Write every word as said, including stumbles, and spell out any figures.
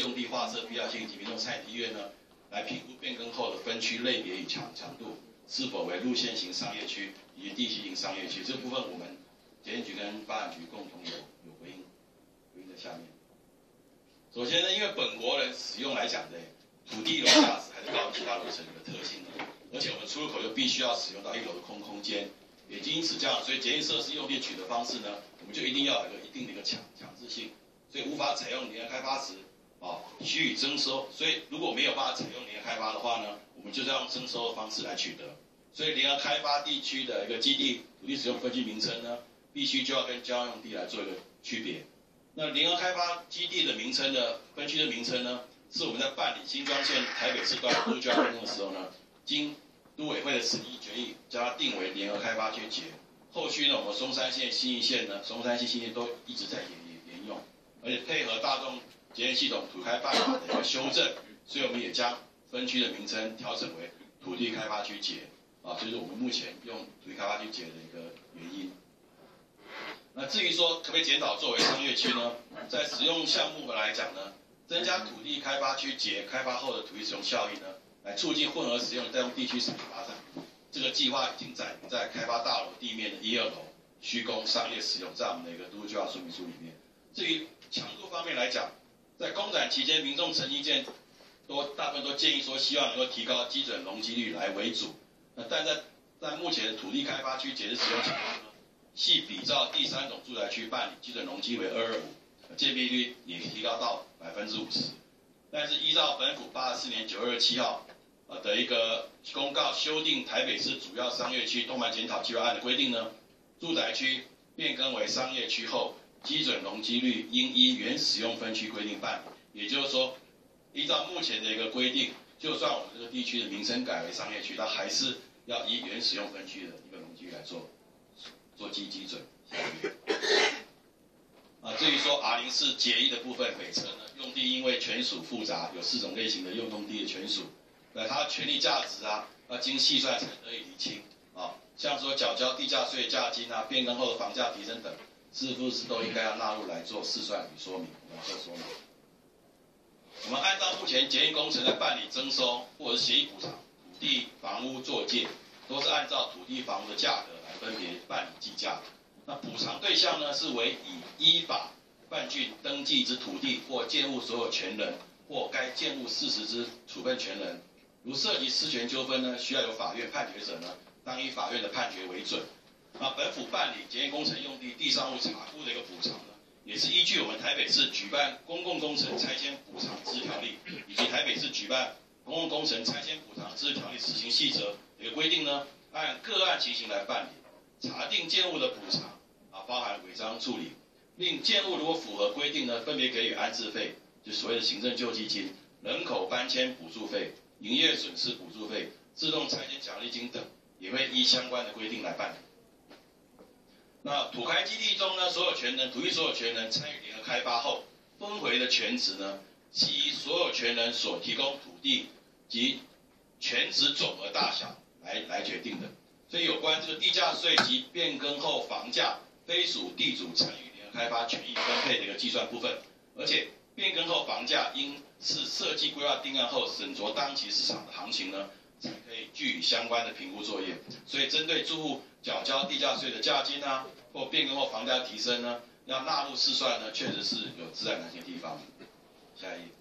用地划设必要性及民众参与意愿呢，来评估变更后的分区类别与强强度是否为路线型商业区以及地区型商业区。这部分我们检验局跟发展局共同有有回应，回应在下面。首先呢，因为本国人使用来讲的土地楼价值还是高于其他楼层的特性的，而且我们出入口就必须要使用到一楼的空空间，也因此这样，所以检验设施用地取得方式呢，我们就一定要有一个一定的一个强强制性，所以无法采用联合开发时啊予以征收。所以如果没有办法采用联合开发的话呢，我们就是要用征收的方式来取得。所以联合开发地区的一个基地土地使用分区名称呢，必须就要跟交通用地来做一个区别。那联合开发基地的名称的分区的名称呢，是我们在办理新庄县台北市段都市计划变更的时候呢，经都委会的审议决议，将它定为联合开发区节。后续呢，我们松山县、信义县呢，松山县、信义县都一直在沿沿沿用，而且配合大众检验系统土开办法的一个修正，所以我们也将分区的名称调整为土地开发区节啊，这是我们目前用土地开发区节的一个原因。那至于说可不可以检讨作为商业区呢？在使用项目来讲呢，增加土地开发区节开发后的土地使用效益呢，来促进混合使用带动地区产业发展。这个计划已经载明在开发大楼地面的一二楼虚供商业使用，在我们的一个都市计划说明书里面。至于强度方面来讲，在公展期间，民众曾意见都大部分都建议说，希望能够提高基准容积率来为主。那但在在目前的土地开发区节日使用情况呢，系比照第三种住宅区办理基准容积为二二五，建蔽率也提高到百分之五十。但是依照本府八十四年九月七号呃的一个公告修订台北市主要商业区动态检讨计划案的规定呢，住宅区变更为商业区后，基准容积率应依原使用分区规定办理。也就是说，依照目前的一个规定，就算我们这个地区的名称改为商业区，它还是要依原使用分区的一个容积率来做做基基准。啊，至于说 R 零四结义的部分，北侧呢用地因为权属复杂，有四种类型的用用地的权属，那它权利价值啊，要经细算才得以厘清啊。像说缴交地价税、价金啊，变更后的房价提升等，是不是都应该要纳入来做试算与说明？我们做说明。我们按照目前检验工程在办理征收或者是协议补偿、土地、房屋作界，都是按照土地、房屋的价格来分别办理计价的。那补偿对象呢，是为以依法办竣登记之土地或建物所有权人，或该建物事实之处分权人。如涉及私权纠纷呢，需要由法院判决者呢，当依法院的判决为准。那本府办理检验工程用地地上物查库的一个补偿呢，也是依据我们台北市举办公共工程拆迁补偿之条例，以及台北市举办公共工程拆迁补偿之条例施行细则的一个规定呢，按个案情形来办理，查定建物的补偿啊，包含违章处理，令建物如果符合规定呢，分别给予安置费，就所谓的行政救济金、人口搬迁补助费、营业损失补助费、自动拆迁奖励金等，也会依相关的规定来办理。那土开基地中呢，所有权人、土地所有权人参与联合开发后，分回的权值呢，是依所有权人所提供土地及权值总额大小来来决定的。所以有关这个地价税及变更后房价非属地主参与联合开发权益分配的一个计算部分，而且变更后房价应是设计规划定案后审酌当期市场的行情呢，才可以据以相关的评估作业。所以针对住户缴交地价税的价金啊，或变更后房价提升呢，要纳入试算呢，确实是有自然难行的地方。下一页。